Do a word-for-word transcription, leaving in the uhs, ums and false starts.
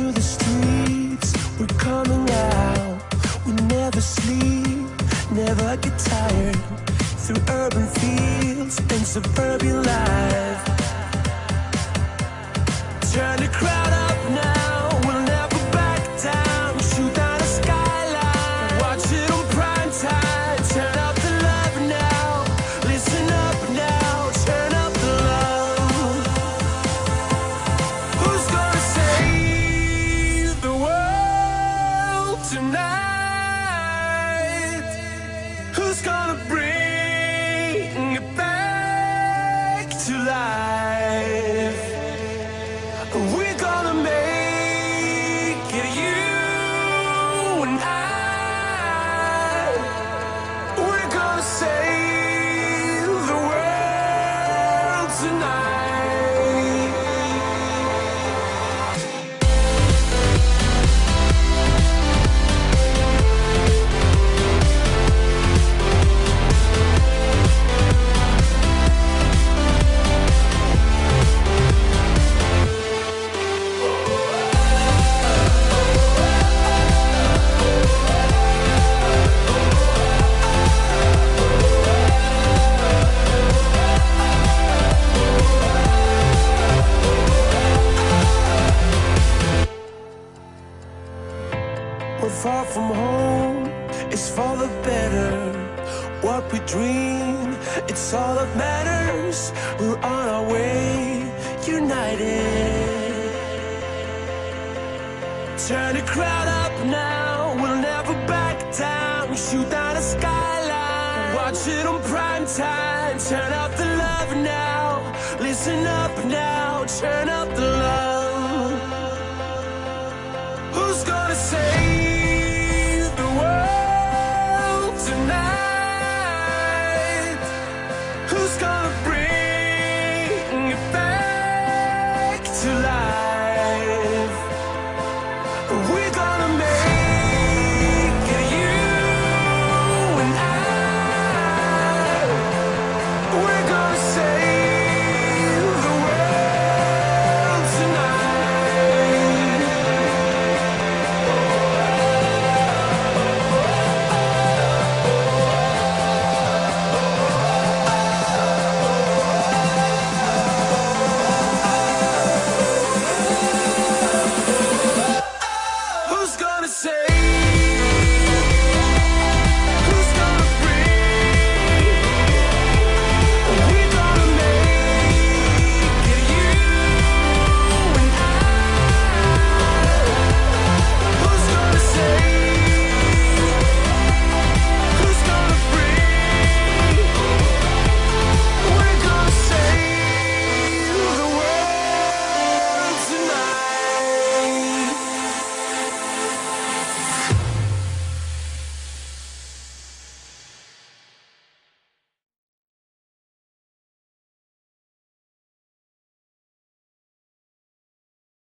through the streets, we're coming out. We never sleep, never get tired. Through urban fields and suburban life. Turn the crowd up now, we'll never back down. Shoot down a skyline, watch it on prime time. Turn up the love now, listen up now. Turn up the love. Who's gonna save the world tonight? Who's gonna bring it back to life? We're gonna make it, you and I. We're gonna save the world tonight. We're far from home, it's for the better. What we dream, it's all that matters. We're on our way, united. Turn the crowd up now, we'll never back down. Shoot down a skyline, watch it on prime time. Turn up the love now, listen up now. Turn up the love.